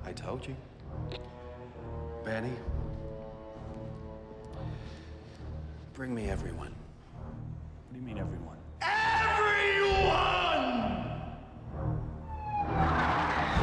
I told you. Benny, bring me everyone. What do you mean, everyone? Everyone!